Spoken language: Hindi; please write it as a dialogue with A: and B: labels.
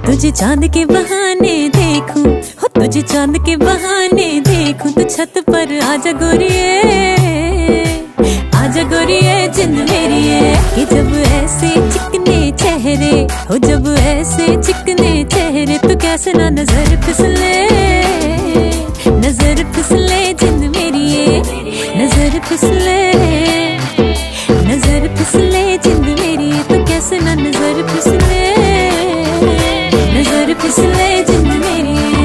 A: तुझे चांद के बहाने देखूं, हो तुझे चांद के बहाने देखूं, तो छत पर आजा गोरिए, आजा गोरिए जिंद मेरी है। कि जब ऐसे चिकने चेहरे हो, जब ऐसे चिकने चेहरे, तो कैसे ना